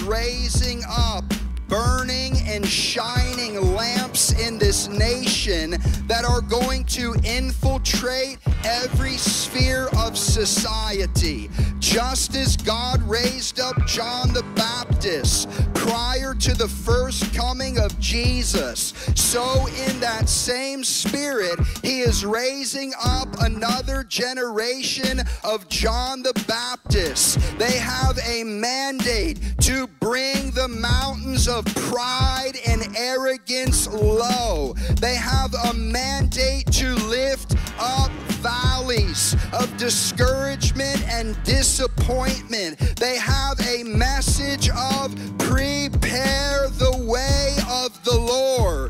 raising up burning and shining lamps in this nation that are going to infiltrate every sphere of society. Just as God raised up John the Baptist prior to the first coming of Jesus, so in that same spirit, he is raising up another generation of John the Baptist. They have a mandate to bring the mountains of pride and arrogance low. They have a mandate to lift up valleys of discouragement and disappointment. They have a message of prepare the way of the Lord.